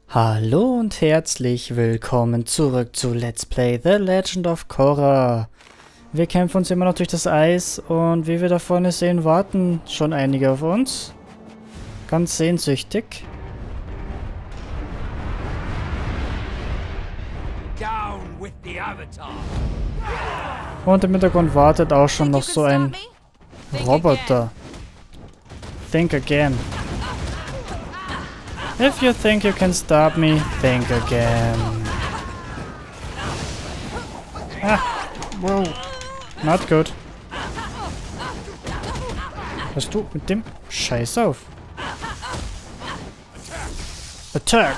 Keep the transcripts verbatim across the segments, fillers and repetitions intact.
Hallo und herzlich willkommen zurück zu Let's Play The Legend of Korra. Wir kämpfen uns immer noch durch das Eis und wie wir da vorne sehen, warten schon einige auf uns. Ganz sehnsüchtig. Und im Hintergrund wartet auch schon noch so ein Roboter. Think again. If you think you can stop me, think again. Ah, wow. Not good. Hörst du mit dem Scheiß auf? Attack!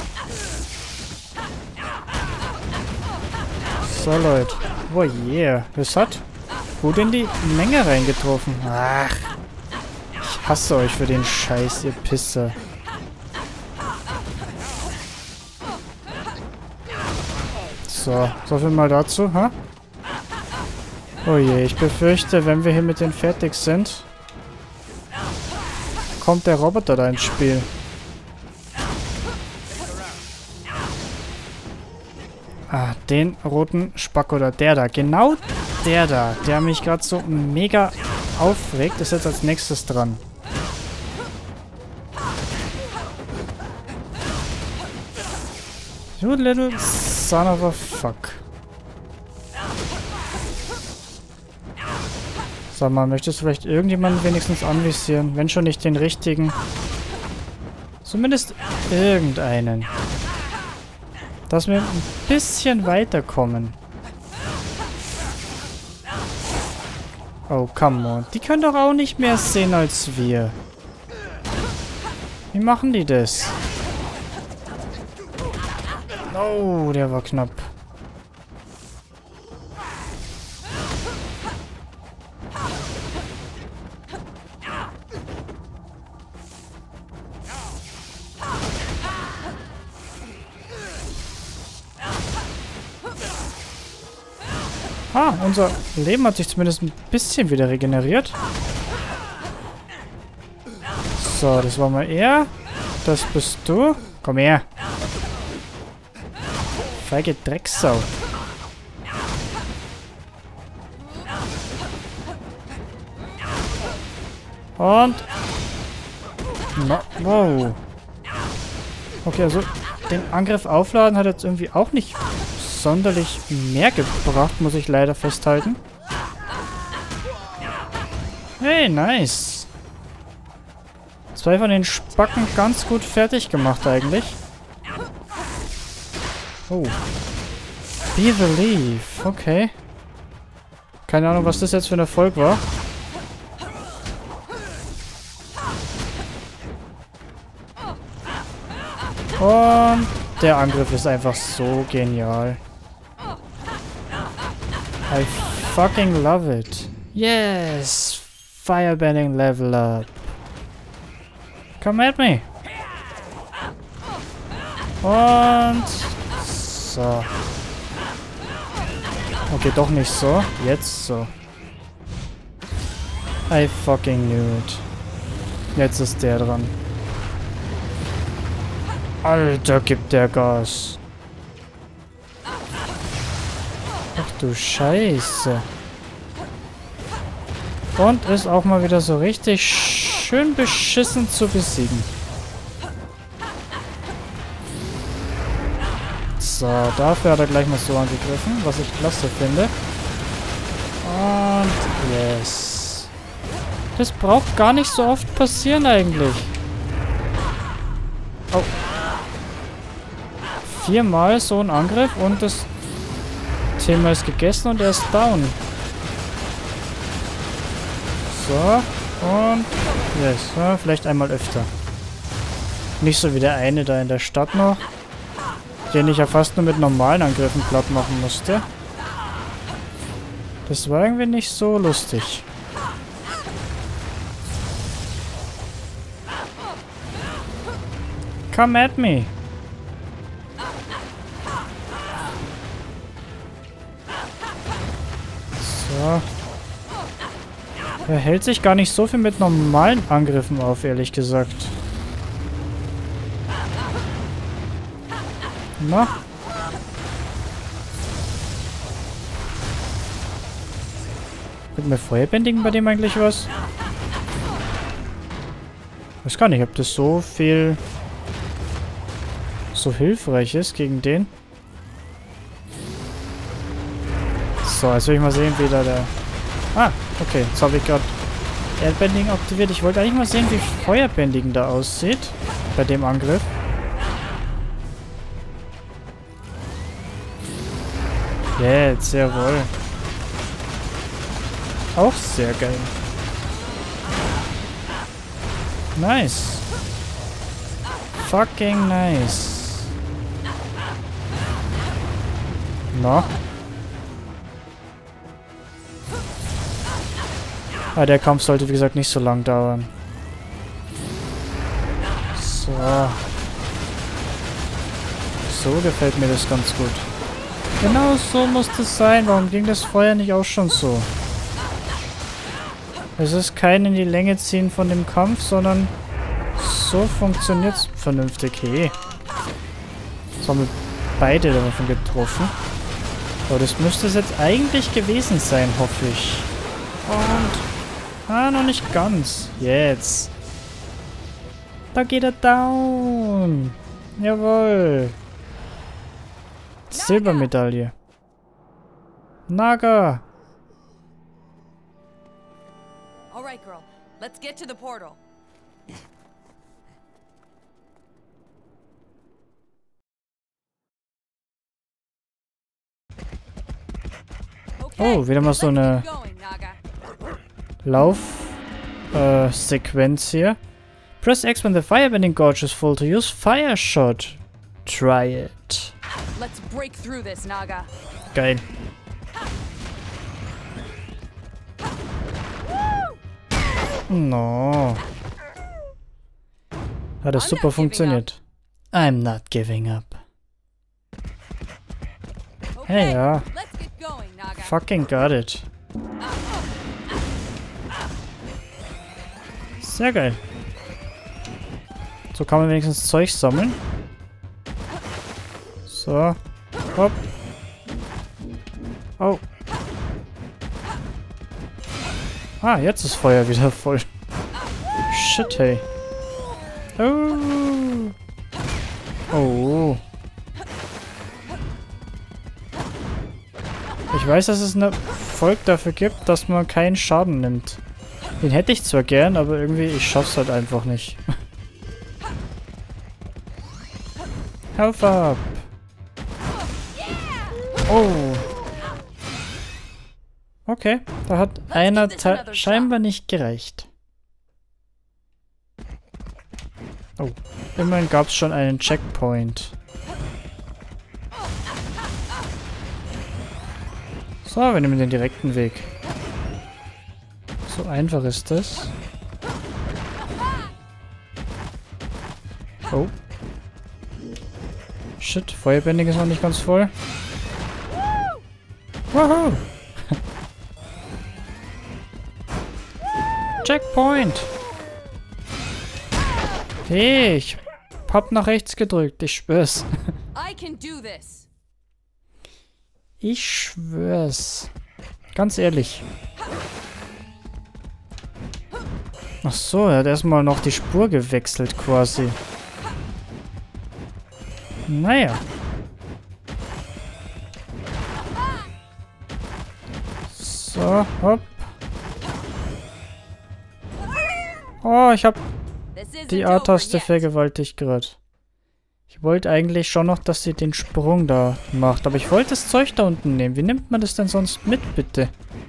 So, Leute. Oh yeah. Das hat gut in die Menge reingetroffen. Ach. Ich hasse euch für den Scheiß, ihr Pisser. So, so viel mal dazu, ha? Oh je, ich befürchte, wenn wir hier mit denen fertig sind, kommt der Roboter da ins Spiel. Ah, den roten Spack oder der da. Genau der da, der mich gerade so mega aufregt, ist jetzt als nächstes dran. You little son of a fuck. Sag mal, möchtest du vielleicht irgendjemanden wenigstens anvisieren? Wenn schon nicht den richtigen. Zumindest irgendeinen. Dass wir ein bisschen weiterkommen. Oh, come on. Die können doch auch nicht mehr sehen als wir. Wie machen die das? Oh, der war knapp. Ah, unser Leben hat sich zumindest ein bisschen wieder regeneriert. So, das war mal er. Das bist du. Komm her. Feige Drecksau. Und... No, wow. Okay, also den Angriff aufladen hat jetzt irgendwie auch nicht sonderlich mehr gebracht, muss ich leider festhalten. Hey, nice. Zwei von den Spacken ganz gut fertig gemacht eigentlich. Oh. Be the Leaf. Okay. Keine Ahnung, was das jetzt für ein Erfolg war. Und der Angriff ist einfach so genial. I fucking love it. Yes! Firebending level up. Come at me. Und... So. Okay, doch nicht so. Jetzt so. I fucking knew it. Jetzt ist der dran. Alter, gibt der Gas. Ach du Scheiße. Und ist auch mal wieder so richtig schön beschissen zu besiegen. So, dafür hat er gleich mal so angegriffen, was ich klasse finde. Und yes. Das braucht gar nicht so oft passieren eigentlich. Oh. Viermal so ein Angriff und das Thema ist gegessen und er ist down. So, und yes, ja, vielleicht einmal öfter. Nicht so wie der eine da in der Stadt noch, den ich ja fast nur mit normalen Angriffen platt machen musste. Das war irgendwie nicht so lustig. Come at me. So. Er hält sich gar nicht so viel mit normalen Angriffen auf, ehrlich gesagt. Na? Bringt mir Feuerbändigen bei dem eigentlich was? Ich weiß gar nicht, ob das so viel... so hilfreich ist gegen den. So, jetzt will ich mal sehen, wie da der... Ah, okay. Jetzt habe ich gerade Erdbändigen aktiviert. Ich wollte eigentlich mal sehen, wie Feuerbändigen da aussieht. Bei dem Angriff. Jetzt, jawohl. Auch sehr geil. Nice. Fucking nice. Na? Ah, der Kampf sollte, wie gesagt, nicht so lang dauern. So. So gefällt mir das ganz gut. Genau so muss das sein. Warum ging das vorher nicht auch schon so? Es ist kein in die Länge ziehen von dem Kampf, sondern so funktioniert es vernünftig. Hey. Jetzt haben wir beide davon getroffen. Aber das müsste es jetzt eigentlich gewesen sein, hoffe ich. Und... ah, noch nicht ganz. Jetzt. Da geht er down. Jawohl. Silbermedaille. Naga. Alright, girl. Let's get to the portal. Oh, wieder mal so eine Lauf-Sequenz hier. Press X when the firebending gauge is full to use fire shot. Try it. Let's break through this, Naga. Geil. No. Hat das super funktioniert. I'm not giving up. Hey, ja. Fucking got it. Sehr geil. So kann man wenigstens Zeug sammeln. So. Hopp. Oh. Ah, jetzt ist Feuer wieder voll. Shit, hey. Oh. Oh. Ich weiß, dass es eine Erfolg dafür gibt, dass man keinen Schaden nimmt. Den hätte ich zwar gern, aber irgendwie, ich schaff's halt einfach nicht. Health up. Oh. Okay, da hat einer scheinbar nicht gereicht. Oh, immerhin gab es schon einen Checkpoint. So, wir nehmen den direkten Weg. So einfach ist das. Oh. Shit, Feuerbändig ist noch nicht ganz voll. Woohoo! Checkpoint! Hey, ich hab nach rechts gedrückt, ich schwör's. Ich schwör's. Ganz ehrlich. Ach so, er hat erstmal noch die Spur gewechselt quasi. Naja. So, hopp. Oh, ich hab die A-Taste vergewaltigt gerade. Ich wollte eigentlich schon noch, dass sie den Sprung da macht. Aber ich wollte das Zeug da unten nehmen. Wie nimmt man das denn sonst mit, bitte?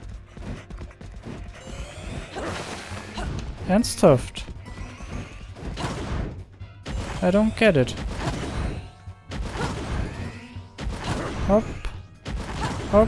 Ernsthaft? I don't get it. Hopp. Hopp.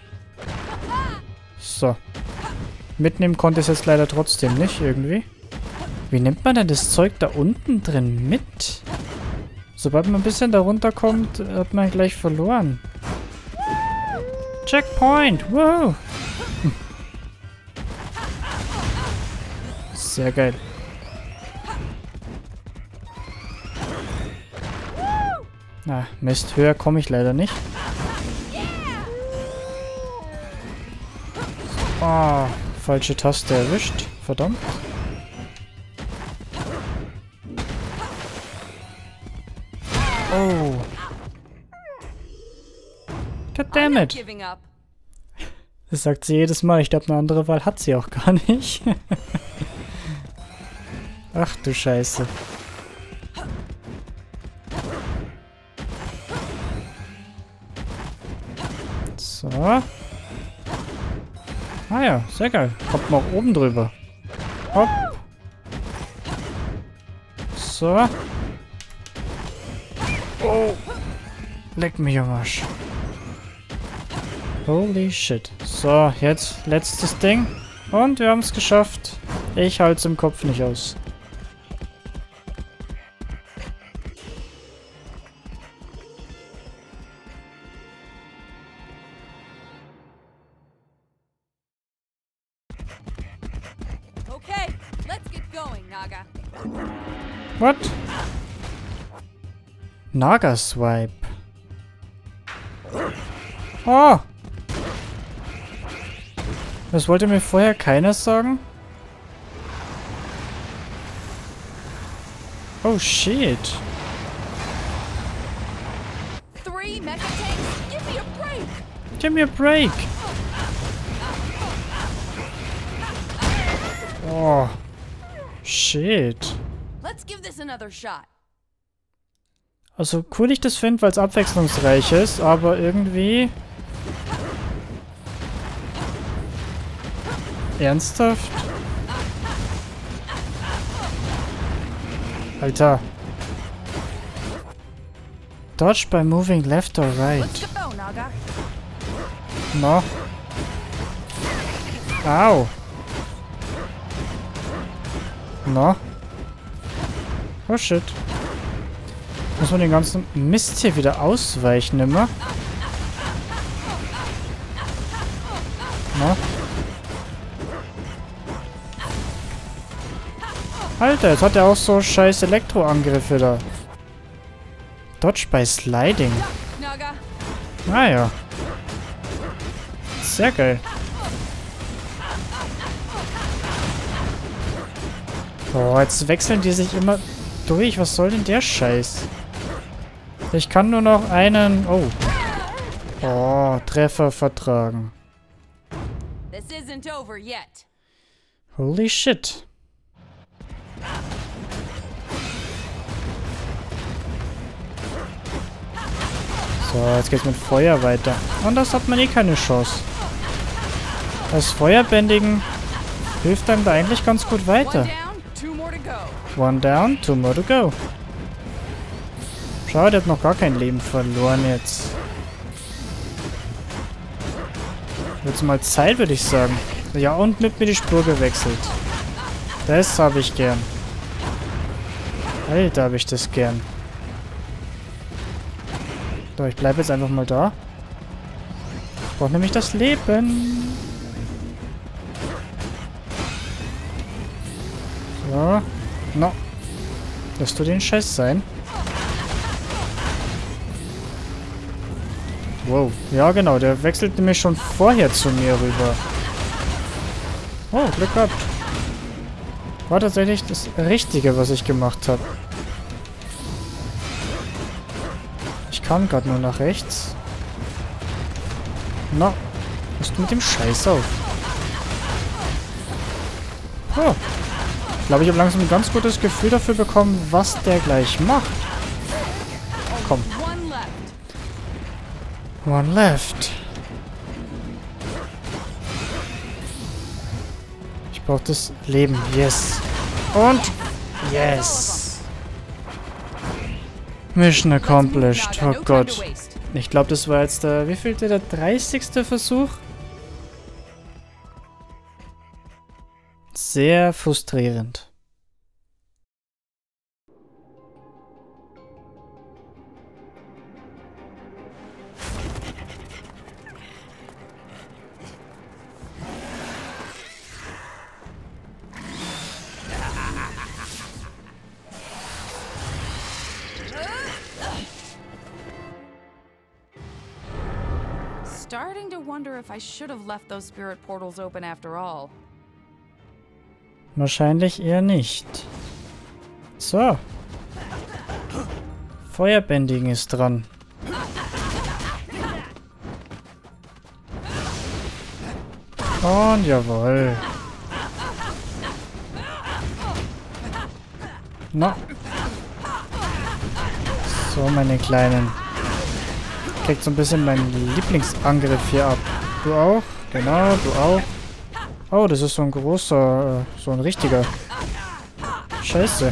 So. Mitnehmen konnte ich es jetzt leider trotzdem nicht, irgendwie. Wie nimmt man denn das Zeug da unten drin mit? Sobald man ein bisschen da runterkommt, hat man gleich verloren. Checkpoint! Wow! Sehr geil. Na, Mist, höher komme ich leider nicht. Oh, falsche Taste erwischt. Verdammt. Oh. Goddammit. Das sagt sie jedes Mal. Ich glaube, eine andere Wahl hat sie auch gar nicht. Ach du Scheiße. So. Ah ja, sehr geil. Kommt mal auch oben drüber. Hopp. So. Oh. Leck mich am Arsch. Holy shit. So, jetzt letztes Ding. Und wir haben es geschafft. Ich halte es im Kopf nicht aus. Okay, let's get going, Naga. What? Naga Swipe. Oh! Das wollte mir vorher keiner sagen? Oh shit. Three mecha tanks? Give me a break! Give me a break! Oh. Shit. Let's give this another shot. Also cool ich das finde, weil es abwechslungsreich ist, aber irgendwie... Ernsthaft? Alter. Dodge by moving left or right. Let's go, Naga. No. Au. No. Oh shit. Muss man den ganzen Mist hier wieder ausweichen immer. No. Alter, jetzt hat er auch so scheiß Elektroangriffe da. Dodge by Sliding. Naga. Ah ja. Sehr geil. Oh, jetzt wechseln die sich immer durch. Was soll denn der Scheiß? Ich kann nur noch einen... Oh. Oh, Treffer vertragen. This isn't over yet. Holy shit. So, jetzt geht's mit Feuer weiter. Und das hat man eh keine Chance. Das Feuerbändigen hilft einem da eigentlich ganz gut weiter. One down, two more to go. One down, two more to go. Schau, der hat noch gar kein Leben verloren jetzt. Wird's mal Zeit, würde ich sagen. Ja, und mit mir die Spur gewechselt. Das habe ich gern. Alter, habe ich das gern. So, ich bleibe jetzt einfach mal da. Ich brauche nämlich das Leben. So. No. Lässt du den Scheiß sein? Wow. Ja, genau. Der wechselt nämlich schon vorher zu mir rüber. Oh, Glück gehabt. War tatsächlich das Richtige, was ich gemacht habe. Ich kann gerade nur nach rechts. Na, musst du mit dem Scheiß auf. Oh. Ich glaube, ich habe langsam ein ganz gutes Gefühl dafür bekommen, was der gleich macht. Komm. One left. One left. Ich brauche das Leben. Yes. Und yes. Mission accomplished. Oh Gott. Ich glaube, das war jetzt der... Wie viel der dreißigste Versuch? Sehr frustrierend. Starting to wonder if I should have left those spirit portals open after all. Wahrscheinlich eher nicht. So. Feuerbändigen ist dran. Und jawohl. Na. So, meine Kleinen. Kriegt so ein bisschen meinen Lieblingsangriff hier ab. Du auch? Genau, du auch. Oh, das ist so ein großer, äh, so ein richtiger. Scheiße.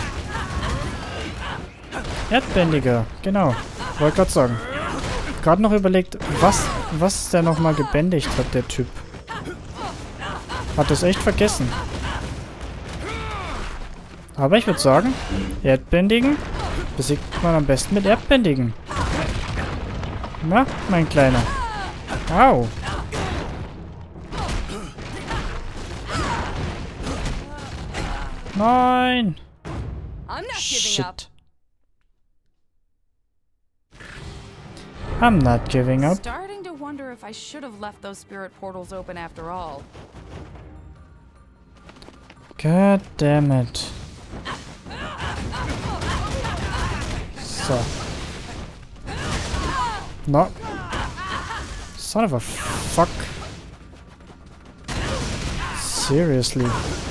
Erdbändiger, genau. Wollte gerade sagen. Gerade noch überlegt, was, was der nochmal gebändigt hat, der Typ. Hat das echt vergessen. Aber ich würde sagen, Erdbändigen besiegt man am besten mit Erdbändigen. Na, mein Kleiner. Au. Nein. I'm not giving Shit. up. I'm not giving up. Starting to wonder if I should have left those spirit portals open after all. God damn it. So. No. Son of a fuck. Seriously.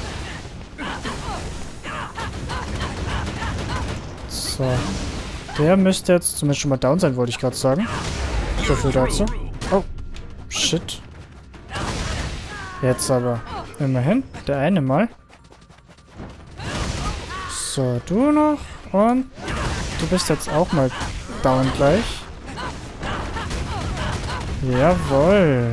So. Der müsste jetzt zumindest schon mal down sein, wollte ich gerade sagen. So viel dazu. Oh. Shit. Jetzt aber. Immerhin. Der eine mal. So, du noch. Und du bist jetzt auch mal down gleich. Jawohl.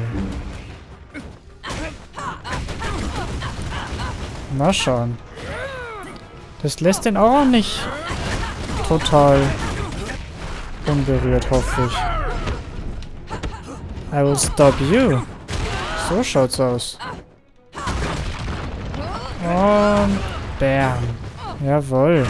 Mal schauen. Das lässt den auch nicht total unberührt, hoffe ich. I will stop you. So schaut's aus. Und bam. Jawohl.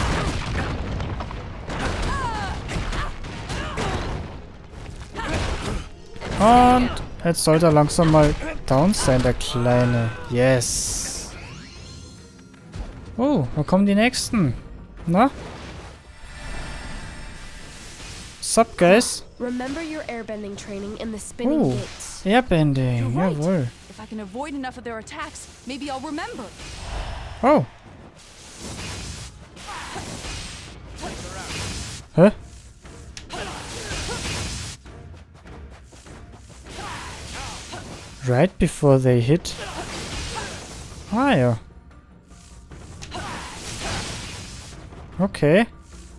Und jetzt sollte er langsam mal down sein, der Kleine. Yes. Oh, wo kommen die nächsten? Na? Sup, guys? Remember your airbending training in the spinning Oh, gates. Airbending. You're right. Jawohl. If I can avoid enough of their attacks, maybe I'll remember. Oh. Hä? Right before they hit. Ah ja. Okay.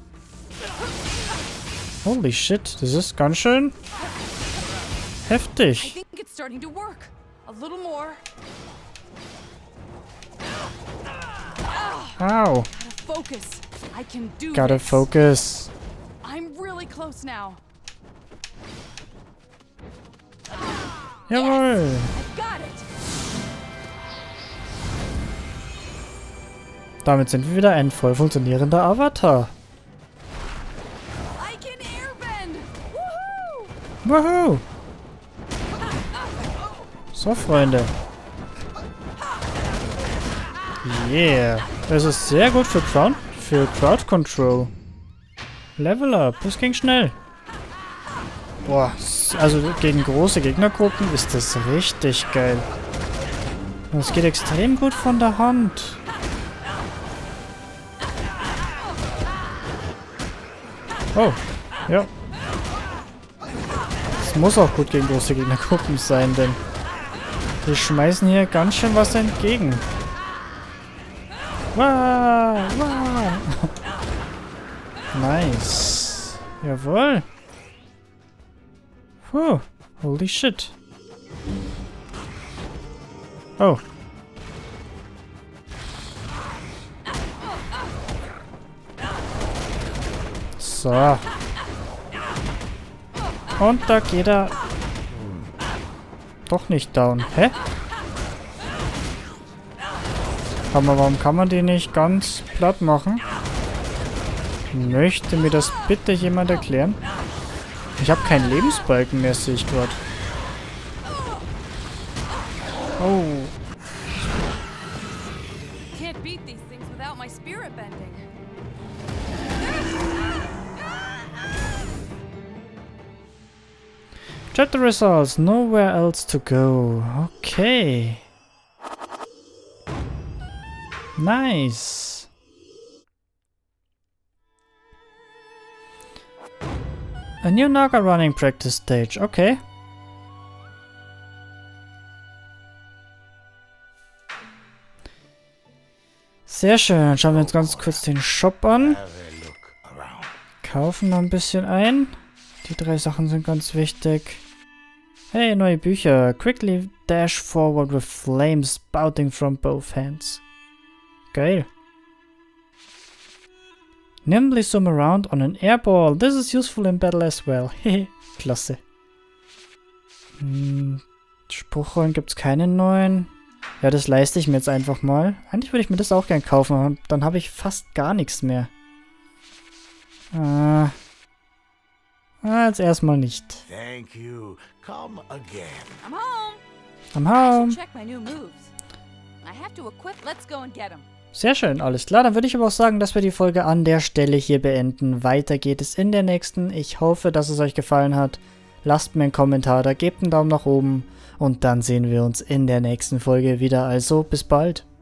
Holy shit, das ist ganz schön I heftig. think it's starting to work. A little more. Ow. Gotta focus. I can do Gotta this. focus. I'm really close now. Jawohl. I got it. Damit sind wir wieder ein voll funktionierender Avatar. I can airbend. Woohoo! Woohoo! So, Freunde. Yeah. Das ist sehr gut für Crowd, für Crowd Control. Level up. Das ging schnell. Boah. Also gegen große Gegnergruppen ist das richtig geil. Das geht extrem gut von der Hand. Oh. Ja. Es muss auch gut gegen große Gegnergruppen sein, denn die schmeißen hier ganz schön was entgegen. Wow, wow. Nice. Jawohl. Puh. Holy shit. Oh. So. Und da geht er doch nicht down. Hä? Aber warum kann man die nicht ganz platt machen? Möchte mir das bitte jemand erklären? Ich habe keinen Lebensbalken mehr, sehe ich gerade. Chapter results. Nowhere else to go. Okay. Nice. A new Naga running practice stage. Okay. Sehr schön. Schauen wir uns ganz kurz den Shop an. Kaufen noch ein bisschen ein. Die drei Sachen sind ganz wichtig. Hey, neue Bücher. Quickly dash forward with flames spouting from both hands. Geil. Nimbly zoom around on an airball. This is useful in battle as well. Hehe. Klasse. Hm, Spruchrollen gibt es keine neuen. Ja, das leiste ich mir jetzt einfach mal. Eigentlich würde ich mir das auch gern kaufen, aber dann habe ich fast gar nichts mehr. Ah. Ah, jetzt erstmal nicht. Thank you. Come again. I'm home. I'm I home. should check my new moves. I have to equip. Let's go and get them. Sehr schön, alles klar. Dann würde ich aber auch sagen, dass wir die Folge an der Stelle hier beenden. Weiter geht es in der nächsten. Ich hoffe, dass es euch gefallen hat. Lasst mir einen Kommentar da, gebt einen Daumen nach oben. Und dann sehen wir uns in der nächsten Folge wieder. Also, bis bald.